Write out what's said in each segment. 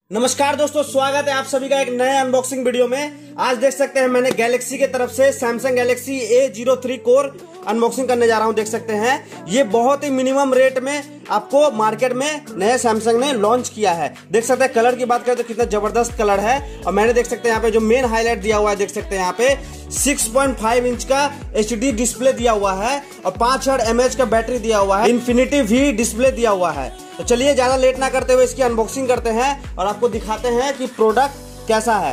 नमस्कार दोस्तों, स्वागत है आप सभी का एक नए अनबॉक्सिंग वीडियो में। आज देख सकते हैं मैंने गैलेक्सी की तरफ से Samsung Galaxy A03 core unboxing करने जा रहा हूं। देख सकते हैं ये बहुत ही मिनिमम रेट में आपको मार्केट में नए सैमसंग ने लॉन्च किया है। देख सकते हैं कलर की बात करें तो कितना जबरदस्त कलर है। और मैंने देख सकते हैं यहाँ पे जो मेन हाईलाइट दिया हुआ है, देख सकते हैं यहाँ पे 6.5 इंच का HD डिस्प्ले दिया हुआ है और 5000 mAh का बैटरी दिया हुआ है। इन्फिनिटी V डिस्प्ले दिया हुआ है। तो चलिए ज्यादा लेट ना करते हुए इसकी अनबॉक्सिंग करते हैं और आपको दिखाते हैं कि प्रोडक्ट कैसा है।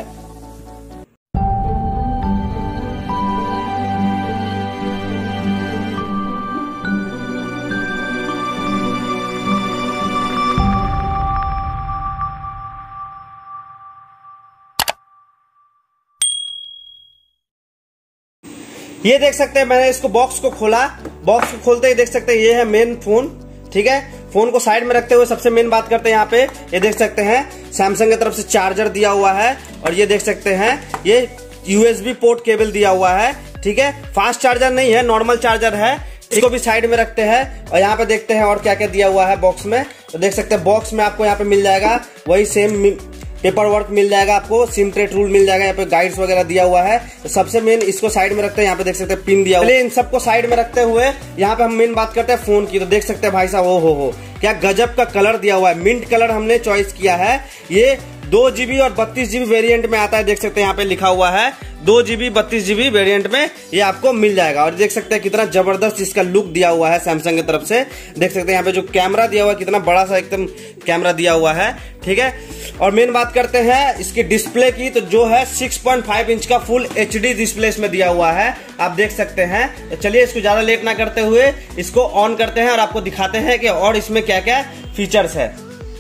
ये देख सकते हैं मैंने इसको बॉक्स को खोला। बॉक्स को खोलते ही देख सकते हैं ये है मेन फोन। ठीक है, फोन को साइड में रखते हुए सबसे मेन बात करते हैं। यहाँ पे ये देख सकते हैं सैमसंग की तरफ से चार्जर दिया हुआ है और ये देख सकते हैं ये USB पोर्ट केबल दिया हुआ है। ठीक है, फास्ट चार्जर नहीं है, नॉर्मल चार्जर है। इसको भी साइड में रखते हैं और यहाँ पे देखते हैं और क्या क्या दिया हुआ है बॉक्स में। तो देख सकते हैं बॉक्स में आपको यहाँ पे मिल जाएगा वही सेम पेपर वर्क मिल जाएगा, आपको सिम ट्रे टूल मिल जाएगा, यहाँ पे गाइड्स वगैरह दिया हुआ है। तो सबसे मेन इसको साइड में रखते हैं। यहाँ पे देख सकते हैं पिन दिया हुआ है। इन सबको साइड में रखते हुए यहाँ पे हम मेन बात करते हैं फोन की। तो देख सकते हैं भाई साहब हो क्या गजब का कलर दिया हुआ है। मिंट कलर हमने चॉइस किया है। ये 2GB और 32GB वेरिएंट में आता है। देख सकते हैं यहाँ पे लिखा हुआ है 2GB 32GB वेरिएंट में ये आपको मिल जाएगा। और देख सकते हैं कितना जबरदस्त इसका लुक दिया हुआ है सैमसंग की तरफ से। देख सकते हैं यहाँ पे जो कैमरा दिया हुआ है कितना बड़ा सा एकदम कैमरा दिया हुआ है। ठीक है, और मेन बात करते हैं इसकी डिस्प्ले की। तो जो है 6.5 इंच का फुल HD डिस्प्ले इसमें दिया हुआ है, आप देख सकते हैं। तो चलिए इसको ज्यादा लेट ना करते हुए इसको ऑन करते हैं और आपको दिखाते हैं कि और इसमें क्या क्या फीचर्स है।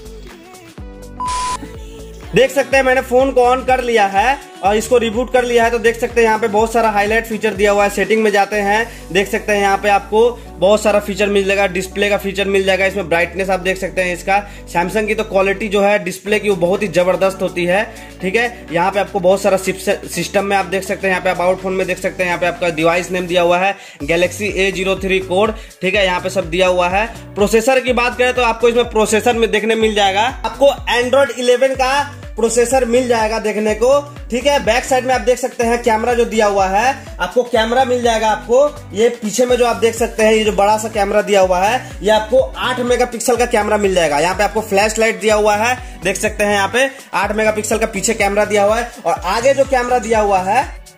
देख सकते हैं मैंने फोन को ऑन कर लिया है और इसको रिबूट कर लिया है। तो देख सकते हैं यहाँ पे बहुत सारा हाईलाइट फीचर दिया हुआ है। सेटिंग में जाते हैं, देख सकते हैं यहाँ पे आपको बहुत सारा फीचर मिल जाएगा। डिस्प्ले का फीचर मिल जाएगा, इसमें ब्राइटनेस आप देख सकते हैं। इसका सैमसंग की तो क्वालिटी जो है डिस्प्ले की वो बहुत ही जबरदस्त होती है। ठीक है, यहाँ पे आपको बहुत सारा सिस्टम में आप देख सकते हैं। यहाँ पे अबाउट फोन में देख सकते हैं यहाँ पे आपका डिवाइस नेम दिया हुआ है गैलेक्सी A03 कोर। ठीक है, यहाँ पे सब दिया हुआ है। प्रोसेसर की बात करें तो आपको इसमें प्रोसेसर में देखने मिल जाएगा, आपको Android 11 का प्रोसेसर मिल जाएगा देखने को। ठीक है, बैक साइड में आप देख सकते हैं कैमरा जो दिया हुआ है, आपको कैमरा मिल जाएगा। आपको ये पीछे में जो आप देख सकते हैं ये जो बड़ा सा कैमरा दिया हुआ है ये आपको 8 मेगापिक्सल का कैमरा मिल जाएगा। यहाँ पे आपको फ्लैश लाइट दिया हुआ है, देख सकते हैं यहाँ पे 8 मेगापिक्सल का पीछे कैमरा दिया हुआ है। और आगे जो कैमरा दिया हुआ है,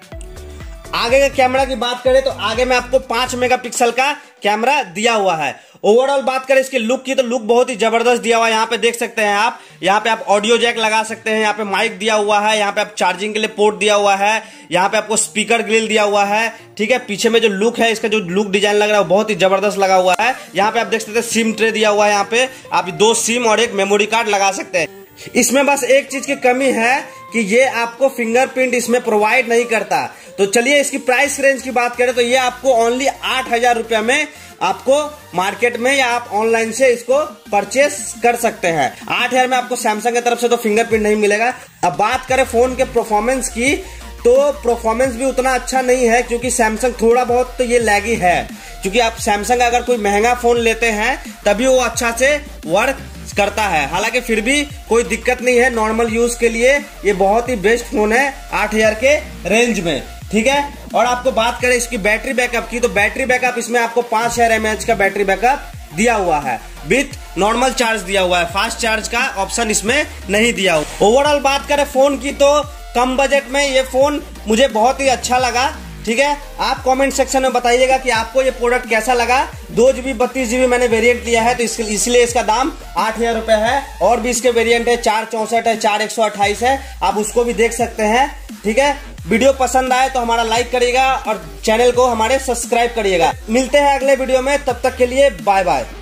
आगे के कैमरा की बात करें तो आगे में आपको 5 मेगापिक्सल का कैमरा दिया हुआ है। ओवरऑल बात करें इसके लुक की तो लुक बहुत ही जबरदस्त दिया हुआ है। यहाँ पे देख सकते हैं आप, यहाँ पे आप ऑडियो जैक लगा सकते हैं, यहाँ पे माइक दिया हुआ है, यहाँ पे आप चार्जिंग के लिए पोर्ट दिया हुआ है, यहाँ पे आपको स्पीकर ग्रिल दिया हुआ है। ठीक है, पीछे में जो लुक है इसका जो लुक डिजाइन लग रहा है वो बहुत ही जबरदस्त लगा हुआ है। यहाँ पे आप देख सकते हैं सिम ट्रे दिया हुआ है, यहाँ पे आप 2 सिम और 1 मेमोरी कार्ड लगा सकते हैं। इसमें बस एक चीज की कमी है कि ये आपको फिंगरप्रिंट इसमें प्रोवाइड नहीं करता। तो चलिए इसकी प्राइस रेंज की बात करें तो ये आपको ओनली 8000 रुपए में आपको मार्केट में या आप ऑनलाइन से इसको परचेस कर सकते हैं। 8000 में आपको सैमसंग की तरफ से तो फिंगरप्रिंट नहीं मिलेगा। अब बात करें फोन के परफॉर्मेंस की तो परफॉर्मेंस भी उतना अच्छा नहीं है, क्योंकि सैमसंग थोड़ा बहुत तो ये लैगी है। क्योंकि आप सैमसंग अगर कोई महंगा फोन लेते हैं तभी वो अच्छा से वर्क करता है। हालांकि फिर भी कोई दिक्कत नहीं है, नॉर्मल यूज के लिए ये बहुत ही बेस्ट फोन है 8000 के रेंज में। ठीक है, और आपको बात करें इसकी बैटरी बैकअप की तो बैटरी बैकअप इसमें आपको 5000 mAh का बैटरी बैकअप दिया हुआ है विथ नॉर्मल चार्ज दिया हुआ है। फास्ट चार्ज का ऑप्शन इसमें नहीं दिया हुआ। ओवरऑल बात करें फोन की तो कम बजट में ये फोन मुझे बहुत ही अच्छा लगा। ठीक है, आप कमेंट सेक्शन में बताइएगा कि आपको ये प्रोडक्ट कैसा लगा। 2GB 32GB मैंने वेरिएंट लिया है तो इसलिए इसका दाम 8000 रुपए है। और भी इसके वेरिएंट है 464 है, 4128 है, आप उसको भी देख सकते हैं। ठीक है, वीडियो पसंद आए तो हमारा लाइक करिएगा और चैनल को हमारे सब्सक्राइब करिएगा। मिलते हैं अगले वीडियो में, तब तक के लिए बाय बाय।